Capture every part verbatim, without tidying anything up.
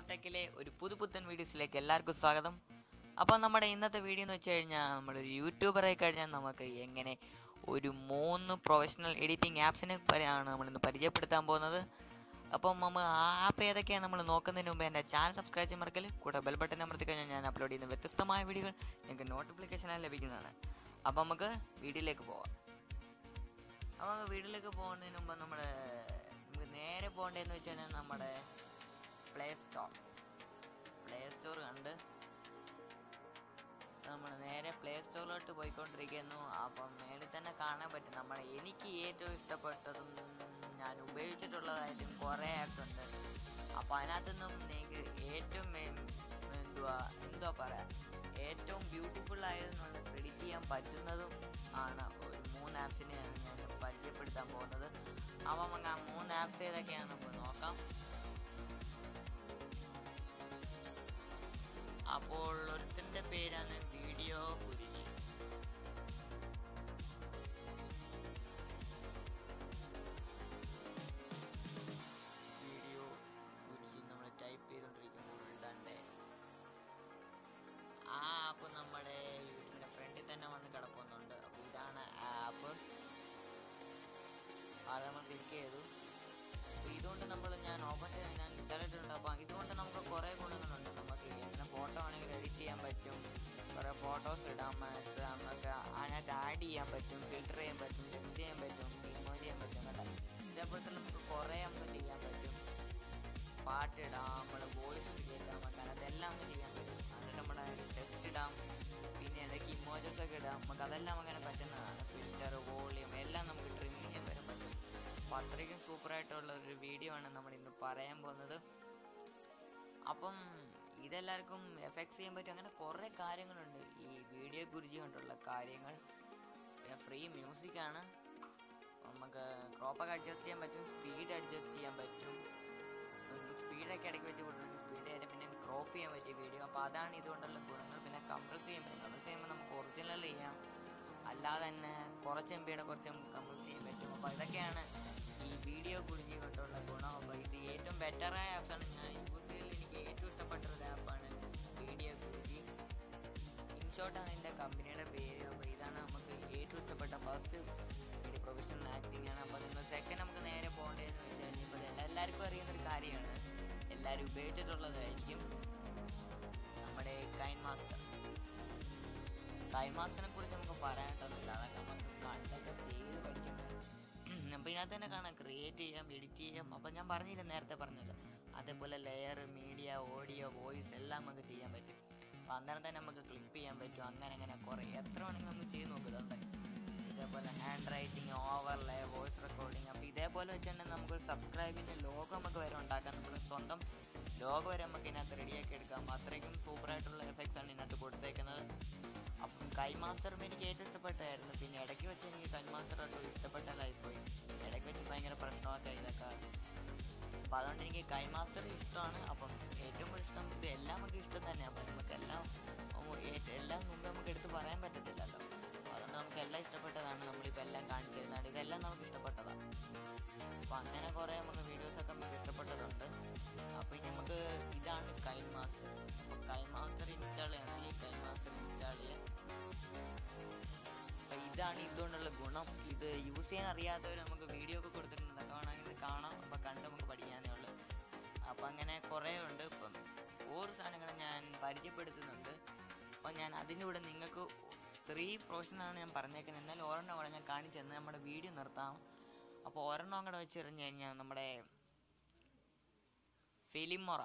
ടെക്കിലെ ഒരു പുതുപുത്തൻ വീഡിയോസിലേക്ക് എല്ലാവർക്കും സ്വാഗതം. അപ്പോൾ നമ്മുടെ ഇന്നത്തെ വീഡിയോ എന്ന് വെച്ച് കഴിഞ്ഞാൽ നമ്മളൊരു യൂട്യൂബറായി കഴിഞ്ഞാൽ നമുക്ക് എങ്ങനെ ഒരു മൂന്ന് പ്രൊഫഷണൽ എഡിറ്റിംഗ് ആപ്സിനെ ആണ് നമ്മളിന്ന് പരിചയപ്പെടുത്താൻ പോകുന്നത്. അപ്പം നമ്മൾ ആ ആപ്പ് ഏതൊക്കെയാണ് നമ്മൾ നോക്കുന്നതിന് മുമ്പ് എൻ്റെ ചാനൽ സബ്സ്ക്രൈബ് ചെയ്യാൻ മറക്കൽ, കൂടെ ബെൽ ബട്ടൺ അമർത്തി കഴിഞ്ഞാൽ ഞാൻ അപ്ലോഡ് ചെയ്യുന്ന വ്യത്യസ്തമായ വീഡിയോകൾ നിങ്ങൾക്ക് നോട്ടിഫിക്കേഷനായി ലഭിക്കുന്നതാണ്. അപ്പോൾ നമുക്ക് വീഡിയോയിലേക്ക് പോവാം. അപ്പോൾ വീഡിയോയിലേക്ക് പോകുന്നതിന് മുമ്പ് നമ്മുടെ നമുക്ക് നേരെ പോകേണ്ടതെന്ന് വെച്ച് കഴിഞ്ഞാൽ നമ്മുടെ പ്ലേ സ്റ്റോർ പ്ലേ സ്റ്റോർ കണ്ട് നമ്മൾ നേരെ പ്ലേ സ്റ്റോറിലോട്ട് പോയിക്കൊണ്ടിരിക്കുന്നു. അപ്പം മേളിൽ തന്നെ കാണാൻ പറ്റും നമ്മുടെ എനിക്ക് ഏറ്റവും ഇഷ്ടപ്പെട്ടതും ഞാൻ ഉപയോഗിച്ചിട്ടുള്ളതായാലും കുറേ ആപ്സ് ഉണ്ട്. അപ്പം അതിനകത്തുനിന്നും എനിക്ക് ഏറ്റവും എന്തുവാ എന്തോ പറയാം ഏറ്റവും ബ്യൂട്ടിഫുൾ ആയതെന്നുള്ള ക്രെഡിറ്റ് ചെയ്യാൻ പറ്റുന്നതും ആണ് ഒരു മൂന്ന് ആപ്സിനെയാണ് ഞാൻ പരിചയപ്പെടുത്താൻ പോകുന്നത്. അപ്പം നമുക്ക് ആ മൂന്ന് ആപ്സ് ഏതൊക്കെയാണ് നമുക്ക് നോക്കാം. അപ്പോൾ ഒരുത്തിൻ്റെ പേരാണ് വീഡിയോ ഗുരുജി. വീഡിയോ ഗുരുജി നമ്മൾ ടൈപ്പ് ചെയ്തുകൊണ്ടിരിക്കുമ്പോൾ ഇടണ്ടേ ആ ആപ്പ് നമ്മുടെ യൂട്യൂബിൻ്റെ ഫ്രണ്ടിൽ തന്നെ വന്ന് കിടക്കുന്നുണ്ട്. അപ്പോൾ ഇതാണ് ആപ്പ്. അത് നമ്മൾ ക്ലിക്ക് ചെയ്തു. അപ്പോൾ ഇതുകൊണ്ട് നമ്മൾ ഞാൻ ഓപ്പൺ ചെയ്ത് ഞാൻ ഇൻസ്റ്റാൾ ചെയ്തിട്ടുണ്ട്. അപ്പോൾ ഇതുകൊണ്ട് നമുക്ക് കുറേ ഗുണങ്ങളുണ്ട്. നമുക്ക് എങ്ങനെ ഫോട്ടോ ആണെങ്കിൽ എഡിറ്റ് ചെയ്യാൻ പറ്റും, കുറേ ഫോട്ടോസ് ഇടാൻ പറ്റും, നമുക്ക് അതിനകത്ത് ആഡ് ചെയ്യാൻ പറ്റും, ഫിൽറ്റർ ചെയ്യാൻ പറ്റും, ടെക്സ്റ്റ് ചെയ്യാൻ പറ്റും, ഇമോജ് ചെയ്യാൻ പറ്റും കേട്ടോ. ഇതേപോലത്തെ നമുക്ക് കുറേ നമുക്ക് ചെയ്യാൻ പറ്റും. പാട്ടിടാം, നമ്മുടെ വോയിസ് കയറ്റാം, നമുക്ക് അതെല്ലാം നമുക്ക് ചെയ്യാൻ പറ്റും. എന്നിട്ട് നമ്മുടെ ടെക്സ്റ്റ് ഇടാം, പിന്നെ ഇടയ്ക്ക് ഇമോജസ് ഒക്കെ ഇടാം. നമുക്ക് അതെല്ലാം അങ്ങനെ പറ്റുന്നതാണ്. ഫിൽറ്റർ, വോളിയം എല്ലാം നമുക്ക് ട്രിം ചെയ്യാൻ വരാൻ പറ്റും. അപ്പോൾ അത്രയ്ക്കും സൂപ്പറായിട്ടുള്ള ഒരു വീഡിയോ ആണ് നമ്മൾ ഇന്ന് പറയാൻ പോകുന്നത്. അപ്പം ഇതെല്ലാവർക്കും എഫക്ട്സ് ചെയ്യാൻ പറ്റും. അങ്ങനെ കുറേ കാര്യങ്ങളുണ്ട് ഈ വീഡിയോ ഗുരുജി കൊണ്ടുള്ള കാര്യങ്ങൾ. പിന്നെ ഫ്രീ മ്യൂസിക്കാണ്. നമുക്ക് ക്രോപ്പൊക്കെ അഡ്ജസ്റ്റ് ചെയ്യാൻ പറ്റും, സ്പീഡ് അഡ്ജസ്റ്റ് ചെയ്യാൻ പറ്റും. സ്പീഡൊക്കെ ഇടയ്ക്ക് വെച്ച് കൊടുക്കണമെങ്കിൽ സ്പീഡ് ചെയ്യാൻ, പിന്നെ ക്രോപ്പ് ചെയ്യാൻ പറ്റിയ വീഡിയോ. അപ്പോൾ അതാണ് ഇതുകൊണ്ടുള്ള ഗുണങ്ങൾ. പിന്നെ കംപ്രസ് ചെയ്യാൻ പറ്റും. കംപ്രസ് ചെയ്യുമ്പോൾ നമുക്ക് ഒറിജിനൽ ചെയ്യാം, അല്ലാതെ തന്നെ കുറച്ച് എം ബിയുടെ കുറച്ച് നമുക്ക് കംപ്രസ് ചെയ്യാൻ പറ്റും. അപ്പോൾ ഇതൊക്കെയാണ് ഈ വീഡിയോ ഗുരുജി കൊണ്ടുള്ള ഗുണം. അപ്പോൾ ഇത് ഏറ്റവും ബെറ്ററായ ആപ്സാണ്. ഞാൻ യൂസ് ചെയ്തതിൽ എനിക്ക് ഏറ്റവും ഇഷ്ടപ്പെട്ട ഒരു ആപ്പാണ് വീഡിയോ ഗുരുജി. ഇൻഷോട്ടാണ് എൻ്റെ കമ്പനിയുടെ പേര്. അപ്പോൾ ഇതാണ് നമുക്ക് ഏറ്റവും ഇഷ്ടപ്പെട്ട ഫസ്റ്റ് വീഡിയോ പ്രൊഫഷണൽ ആക്ടിംഗ് ആണ്. അപ്പോൾ നിങ്ങൾ സെക്കൻഡ് നമുക്ക് നേരെ പോകേണ്ടതെന്ന് വെച്ച് കഴിഞ്ഞപ്പോൾ എല്ലാവർക്കും അറിയുന്നൊരു കാര്യമാണ്, എല്ലാവരും ഉപയോഗിച്ചിട്ടുള്ളതായിരിക്കും, നമ്മുടെ കൈൻ മാസ്റ്റർ. കൈൻ മാസ്റ്ററിനെ കുറിച്ച് നമുക്ക് പറയാനായിട്ടൊന്നുമില്ല, അതൊക്കെ നമുക്ക് കണ്ടൊക്കെ ചെയ്ത് പഠിക്കുന്നത്. അപ്പോൾ ഇതിനകത്ത് തന്നെ കാണാം ക്രിയേറ്റ് ചെയ്യാം, എഡിറ്റ് ചെയ്യാം. അപ്പോൾ ഞാൻ പറഞ്ഞില്ല, നേരത്തെ പറഞ്ഞല്ലോ, അതേപോലെ ലെയർ, മീഡിയ, ഓഡിയോ, വോയിസ് എല്ലാം നമുക്ക് ചെയ്യാൻ പറ്റും. അപ്പോൾ അന്നേരം തന്നെ നമുക്ക് ക്ലിപ്പ് ചെയ്യാൻ പറ്റും. അങ്ങനെ അങ്ങനെ കുറേ എത്ര വേണമെങ്കിലും നമുക്ക് ചെയ്ത് നോക്കുന്നുണ്ട്. ഇതേപോലെ hand writing, overlay, voice recording. അപ്പോൾ ഇതേപോലെ വെച്ചിട്ടുണ്ടെങ്കിൽ നമുക്കൊരു സബ്സ്ക്രൈബിൻ്റെ ലോഗോ നമുക്ക് വരെ ഉണ്ടാക്കാം. നമ്മൾ സ്വന്തം ലോഗോ വരെ നമുക്ക് ഇതിനകത്ത് റെഡിയാക്കി എടുക്കാം. അത്രയ്ക്കും സൂപ്പറായിട്ടുള്ള എഫക്ട്സ് ആണ് ഇതിനകത്ത് കൊടുത്തേക്കുന്നത്. അപ്പം കൈ മാസ്റ്ററും എനിക്ക് ഏറ്റവും ഇഷ്ടപ്പെട്ടായിരുന്നു. പിന്നെ ഇടയ്ക്ക് വെച്ച് എനിക്ക് കൈ മാസ്റ്റർ ആയിട്ട് ഇഷ്ടപ്പെട്ടതായിപ്പോയി. ഇടയ്ക്ക് വെച്ച് ഭയങ്കര പ്രശ്നമൊക്കെ ഇതൊക്കെ. അപ്പോൾ അതുകൊണ്ട് എനിക്ക് കൈ മാസ്റ്റർ ഇഷ്ടമാണ്. അപ്പം ഏറ്റവും ഇഷ്ടം ഇത് എല്ലാം നമുക്ക് ഇഷ്ടം തന്നെയാണ്. അപ്പം നമുക്ക് എല്ലാം എല്ലാം മുമ്പ് നമുക്ക് എടുത്ത് പറയാൻ പറ്റത്തില്ലല്ലോ. അതുകൊണ്ട് നമുക്ക് എല്ലാം ഇഷ്ടപ്പെട്ടതാണ്. നമ്മളിപ്പോൾ എല്ലാം കാണിച്ചു തരുന്നതാണ്. ഇതെല്ലാം നമുക്ക് ഇഷ്ടപ്പെട്ടതാണ്. അപ്പോൾ അങ്ങനെ കുറേ നമുക്ക് വീഡിയോസൊക്കെ നമുക്ക് ഇഷ്ടപ്പെട്ടതുണ്ട്. അപ്പോൾ ഇനി നമുക്ക് ഇതാണ് കൈൻ മാസ്റ്റർ. അപ്പോൾ കൈൻ മാസ്റ്റർ ഇൻസ്റ്റാൾ ചെയ്യണമെങ്കിൽ കൈൻ മാസ്റ്റർ ഇൻസ്റ്റാൾ ചെയ്യാം. അപ്പോൾ ഇതാണ് ഇതുകൊണ്ടുള്ള ഗുണം. ഇത് യൂസ് ചെയ്യാൻ അറിയാത്തവർ നമുക്ക് വീഡിയോ ഒക്കെ കൊടുത്തിട്ടുണ്ട്, അതൊക്കെ വേണമെങ്കിൽ ഇത് കാണാം. അപ്പോൾ കണ്ട് നമുക്ക് പഠിക്കാനേ ഉള്ളൂ. അപ്പോൾ അങ്ങനെ കുറേ ഉണ്ട്. ഇപ്പം ഓരോ സാധനങ്ങളും ഞാൻ പരിചയപ്പെടുത്തുന്നുണ്ട്. അപ്പോൾ ഞാൻ അതിൻ്റെ കൂടെ നിങ്ങൾക്ക് ത്രീ പ്രൊഫഷനാണ് ഞാൻ പറഞ്ഞേക്കുന്നത്. എന്നാലും ഒരെണ്ണം കൂടെ ഞാൻ കാണിച്ചു തന്ന് നമ്മുടെ വീഡിയോ നിർത്താം. അപ്പോൾ ഒരെണ്ണം കൂടെ വെച്ച് കഴിഞ്ഞ് കഴിഞ്ഞാൽ നമ്മുടെ Filmora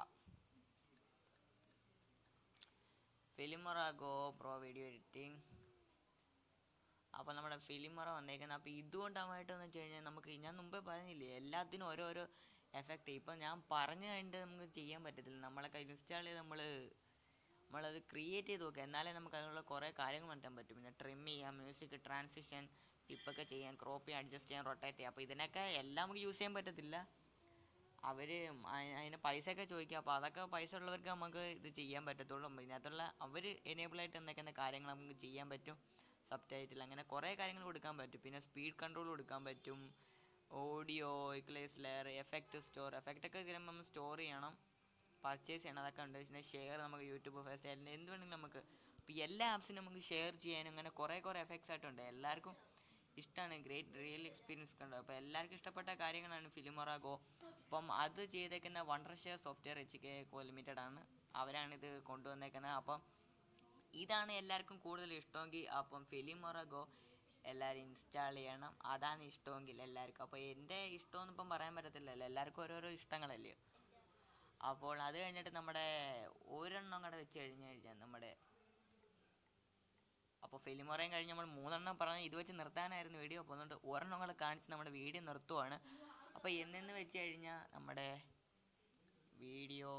Filmora go pro video editing. അപ്പോൾ നമ്മുടെ ഫിലിമൊറ വന്നേക്കുന്നത്. അപ്പോൾ ഇതുകൊണ്ടായിട്ടെന്ന് വെച്ച് കഴിഞ്ഞാൽ നമുക്ക് ഞാൻ മുമ്പേ പറഞ്ഞില്ലേ, എല്ലാത്തിനും ഓരോരോ എഫക്റ്റ്. ഇപ്പം ഞാൻ പറഞ്ഞു കഴിഞ്ഞിട്ട് നമുക്ക് ചെയ്യാൻ പറ്റത്തില്ല. നമ്മളൊക്കെ ഇൻസ്റ്റാൾ ചെയ്ത് നമ്മൾ നമ്മളത് ക്രിയേറ്റ് ചെയ്ത് നോക്കുക, എന്നാലേ നമുക്ക് അതിനുള്ള കുറേ കാര്യങ്ങൾ മാറ്റാൻ പറ്റും. പിന്നെ ട്രിം ചെയ്യാം, മ്യൂസിക്, ട്രാൻസിഷൻ, ക്ലിപ്പൊക്കെ ചെയ്യാൻ, ക്രോപ്പ് ചെയ്യാൻ, അഡ്ജസ്റ്റ് ചെയ്യാൻ, റൊട്ടേറ്റ് ചെയ്യാം. അപ്പോൾ ഇതിനൊക്കെ എല്ലാം നമുക്ക് യൂസ് ചെയ്യാൻ പറ്റത്തില്ല. അവർ അതിന് പൈസയൊക്കെ ചോദിക്കുക. അപ്പോൾ അതൊക്കെ പൈസ ഉള്ളവർക്ക് നമുക്ക് ഇത് ചെയ്യാൻ പറ്റത്തുള്ളൂ. ഇതിനകത്തുള്ള അവർ എനേബിളായിട്ട് എന്തൊക്കെ കാര്യങ്ങൾ നമുക്ക് ചെയ്യാൻ പറ്റും. സബ് ടൈറ്റിൽ അങ്ങനെ കുറേ കാര്യങ്ങൾ കൊടുക്കാൻ പറ്റും. പിന്നെ സ്പീഡ് കൺട്രോൾ കൊടുക്കാൻ പറ്റും, ഓഡിയോ, ഇക്ലേസ് ലെയർ, എഫക്റ്റ് സ്റ്റോർ. എഫക്റ്റൊക്കെ വരുമ്പോൾ നമ്മൾ സ്റ്റോർ ചെയ്യണം. പർച്ചേസ് ചെയ്യണം, അതൊക്കെ ഉണ്ട്. പിന്നെ ഷെയർ നമുക്ക് യൂട്യൂബ് ഫസ്റ്റ് എന്ത് വേണമെങ്കിലും നമുക്ക് ഇപ്പോൾ എല്ലാ ആപ്സിനും നമുക്ക് ഷെയർ ചെയ്യാനും അങ്ങനെ കുറേ കുറേ എഫക്ട്സ് ആയിട്ടുണ്ട്. എല്ലാവർക്കും ഇഷ്ടമാണ്. ഗ്രേറ്റ് റിയൽ എക്സ്പീരിയൻസ് കണ്ടോ. അപ്പോൾ എല്ലാവർക്കും ഇഷ്ടപ്പെട്ട കാര്യങ്ങളാണ് ഫിലിമോറ ഗോ. അപ്പം അത് ചെയ്തേക്കുന്ന Wondershare software H K co limited ആണ്, അവരാണിത് കൊണ്ടുവന്നേക്കുന്നത്. അപ്പം ഇതാണ് എല്ലാവർക്കും കൂടുതൽ ഇഷ്ടമെങ്കിൽ അപ്പം ഫിലിമോറ ഗോ എല്ലാവരും ഇൻസ്റ്റാൾ ചെയ്യണം. അതാണ് ഇഷ്ടമെങ്കിൽ എല്ലാവർക്കും. അപ്പോൾ എൻ്റെ ഇഷ്ടമൊന്നും ഇപ്പം പറയാൻ പറ്റത്തില്ലല്ലോ, എല്ലാവർക്കും ഓരോരോ ഇഷ്ടങ്ങളല്ലേ. അപ്പോൾ അത് കഴിഞ്ഞിട്ട് നമ്മുടെ ഒരെണ്ണം കൂടെ വെച്ച് കഴിഞ്ഞ് കഴിഞ്ഞാൽ നമ്മുടെ അപ്പോൾ ഫിലിമോറയും കഴിഞ്ഞ് നമ്മൾ മൂന്നെണ്ണം പറഞ്ഞ് ഇത് വെച്ച് നിർത്താനായിരുന്നു വീഡിയോ. അപ്പോൾ അതുകൊണ്ട് ഒരെണ്ണം കൂടെ കാണിച്ച് നമ്മുടെ വീഡിയോ നിർത്തുവാണ്. അപ്പോൾ എന്നെന്ന് വെച്ച് കഴിഞ്ഞാൽ നമ്മുടെ വീഡിയോ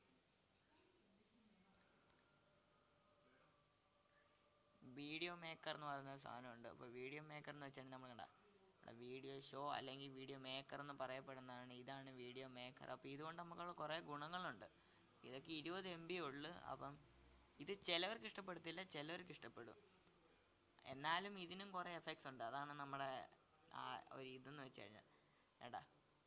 വീഡിയോ മേക്കർ എന്ന് പറയുന്ന സാധനമുണ്ട്. അപ്പോൾ വീഡിയോ മേക്കർ എന്ന് വെച്ചാൽ നമ്മൾ കണ്ട വീഡിയോ ഷോ അല്ലെങ്കിൽ വീഡിയോ മേക്കർ എന്ന് പറയപ്പെടുന്നതാണ്. ഇതാണ് വീഡിയോ മേക്കർ. അപ്പോൾ ഇതുകൊണ്ട് നമുക്കുള്ള കുറേ ഗുണങ്ങളുണ്ട്. ഇതൊക്കെ ഇരുപത് എം ബി ഉള്ളു. അപ്പം ഇത് ചിലവർക്ക് ഇഷ്ടപ്പെടത്തില്ല, ചിലവർക്ക് ഇഷ്ടപ്പെടും. എന്നാലും ഇതിനും കുറേ എഫക്ട്സ് ഉണ്ട്. അതാണ് നമ്മുടെ ആ ഒരു ഇതെന്ന് വെച്ച് കഴിഞ്ഞാൽ ഏട്ടാ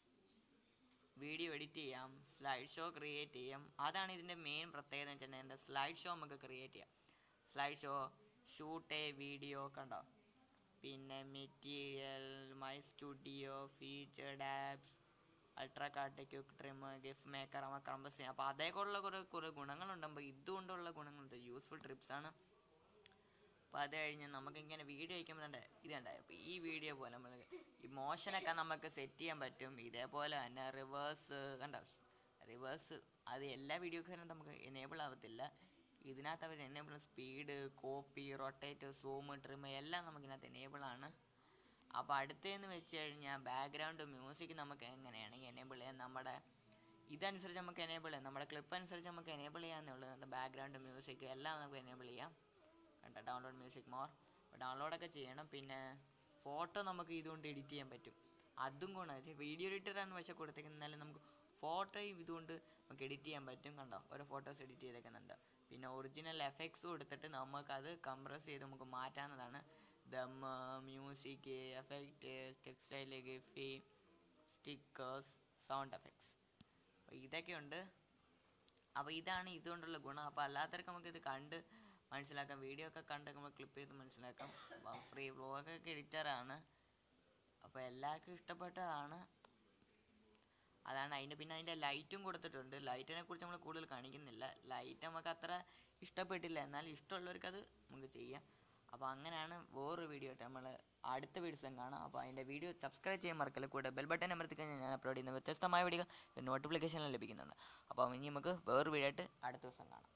വീഡിയോ എഡിറ്റ് ചെയ്യാം, സ്ലൈഡ് ഷോ ക്രിയേറ്റ് ചെയ്യാം. അതാണ് ഇതിൻ്റെ മെയിൻ പ്രത്യേകത എന്ന് വെച്ചിട്ടുണ്ടെങ്കിൽ എൻ്റെ സ്ലൈഡ് ഷോ നമുക്ക് ക്രിയേറ്റ് ചെയ്യാം. Slide show, shoot a video കണ്ടോ, പിന്നെ material, my studio, featured apps, ultra cart, quick trim, GIF maker, നമ്മൾ കമ്പസ് ചെയ്യാം. അപ്പോൾ അതേക്കുള്ള കുറേ കുറേ ഗുണങ്ങളുണ്ട്. അപ്പോൾ ഇതുകൊണ്ടുള്ള ഗുണങ്ങളുണ്ട്, യൂസ്ഫുൾ ട്രിപ്സാണ്. അപ്പോൾ അത് കഴിഞ്ഞ് നമുക്കിങ്ങനെ വീഡിയോ അയക്കുമ്പോൾ തന്നെ ഇതുണ്ടായി. അപ്പോൾ ഈ വീഡിയോ പോലെ നമ്മൾ ഈ മോഷനൊക്കെ നമുക്ക് സെറ്റ് ചെയ്യാൻ പറ്റും. ഇതേപോലെ തന്നെ റിവേഴ്സ് കണ്ടോ, റിവേഴ്സ് അത് എല്ലാ വീഡിയോസിനും നമുക്ക് എനേബിൾ ആവത്തില്ല. ഇതിനകത്ത് അവർ enable speed, copy, rotate, zoom, trim എല്ലാം നമുക്കിതിനകത്ത് എനേബിൾ ആണ്. അപ്പോൾ അടുത്തതെന്ന് വെച്ച് കഴിഞ്ഞാൽ ബാക്ക്ഗ്രൗണ്ട് മ്യൂസിക് നമുക്ക് എങ്ങനെയാണെങ്കിൽ എനേബിൾ ചെയ്യാം. നമ്മുടെ ഇതനുസരിച്ച് നമുക്ക് എനേബിൾ ചെയ്യാം, നമ്മുടെ ക്ലിപ്പ് അനുസരിച്ച് നമുക്ക് എനേബിൾ ചെയ്യാമെന്നേ ഉള്ളൂ. നമ്മുടെ ബാക്ക്ഗ്രൗണ്ട് മ്യൂസിക് എല്ലാം നമുക്ക് എനേബിൾ ചെയ്യാം. കണ്ടോ, ഡൗൺലോഡ് മ്യൂസിക് മോർ ഡൗൺലോഡൊക്കെ ചെയ്യണം. പിന്നെ ഫോട്ടോ നമുക്ക് ഇതുകൊണ്ട് എഡിറ്റ് ചെയ്യാൻ പറ്റും. അതും ഗുണം വീഡിയോ എഡിറ്ററാണ് പക്ഷേ കൊടുത്തേക്കുന്നത്, എന്നാലും നമുക്ക് ഫോട്ടോയും ഇതുകൊണ്ട് നമുക്ക് എഡിറ്റ് ചെയ്യാൻ പറ്റും. കണ്ടോ, ഓരോ ഫോട്ടോസ് എഡിറ്റ് ചെയ്തേക്കുന്നുണ്ട്. പിന്നെ ഒറിജിനൽ എഫക്ട്സ് കൊടുത്തിട്ട് നമുക്കത് കംപ്രസ് ചെയ്ത് നമുക്ക് മാറ്റാവുന്നതാണ്. ദം, music, effect, textile, Giphy, stickers, sound effects, അപ്പോൾ ഇതൊക്കെയുണ്ട്. അപ്പോൾ ഇതാണ് ഇതുകൊണ്ടുള്ള ഗുണം. അപ്പോൾ അല്ലാത്തവർക്ക് നമുക്കിത് കണ്ട് മനസ്സിലാക്കാം, വീഡിയോ ഒക്കെ കണ്ട് നമ്മൾ ക്ലിപ്പ് ചെയ്ത് മനസ്സിലാക്കാം. അപ്പം ഫ്രീ വ്ളോഗൊക്കെ എഡിറ്ററാണ്. അപ്പോൾ എല്ലാവർക്കും ഇഷ്ടപ്പെട്ടതാണ്. അതാണ് അതിൻ്റെ പിന്നെ അതിൻ്റെ ലൈറ്റും കൊടുത്തിട്ടുണ്ട്. ലൈറ്റിനെ കുറിച്ച് നമ്മൾ കൂടുതൽ കാണിക്കുന്നില്ല. ലൈറ്റ് നമുക്ക് അത്ര ഇഷ്ടപ്പെട്ടില്ല, എന്നാൽ ഇഷ്ടമുള്ളവർക്ക് അത് നമുക്ക് ചെയ്യാം. അപ്പോൾ അങ്ങനെയാണ് വേറൊരു വീഡിയോ ആയിട്ട് നമ്മൾ അടുത്ത വീഡിയോസും കാണാം. അപ്പോൾ അതിൻ്റെ വീഡിയോ സബ്സ്ക്രൈബ് ചെയ്യാൻ മറക്കല്ല. കൂടെ ബെൽ ബട്ടൺ അമർത്തി കഴിഞ്ഞാൽ ഞാൻ അപ്ലോഡ് ചെയ്യുന്ന വ്യത്യസ്തമായ വീഡിയോ നോട്ടിഫിക്കേഷനിൽ ലഭിക്കുന്നുണ്ട്. അപ്പോൾ ഇനി നമുക്ക് വേറൊരു വീഡിയോ ആയിട്ട് അടുത്ത ദിവസം കാണാം.